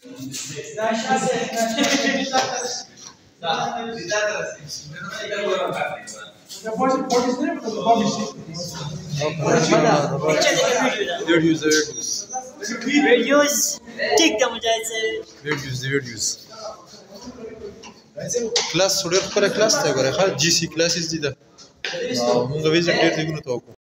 Videos ठीक था मुझे ऐसे Videos. Class, ډېر خپله کلاس ته ګورئ ښه جی سی کلاسز دي ده مونږ ویزټ ډېر دیګونو ته وکړو